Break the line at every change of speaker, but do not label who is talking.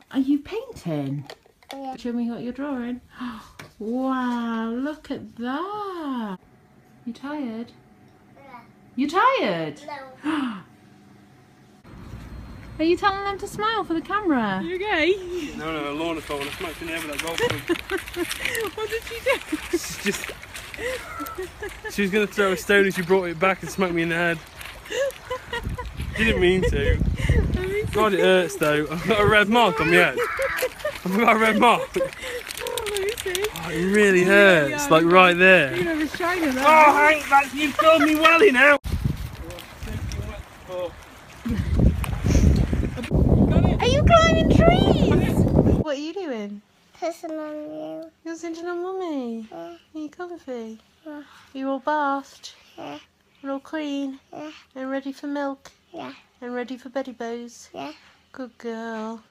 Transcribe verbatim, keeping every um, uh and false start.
Are you painting?
Yeah.
Show me what you're drawing. Wow, look at that. You tired?
Yeah.
You tired?
No.
Are you telling them to smile for the camera?
You okay?
No, no, Lorna fell when I smacked in the head with that golf club.
What did she do?
She's just... She was going to throw a stone and she brought it back and smacked me in the head. She didn't mean to. God, it hurts though. I've got a red mark on my head. I've got a red mark.
Oh, let me see.
Oh, it really hurts,
Yeah,
like right there.
You have a shiner there.
Oh, Hank, that's, you've done me welly now.
Are you climbing trees? What are you doing?
Pissing on you.
You're sitting on mummy.
Yeah.
Are you comfy?
Yeah.
You're all bathed
Yeah.
and all clean
Yeah.
and ready for milk
Yeah.
and ready for beddy bows.
Yeah.
Good girl.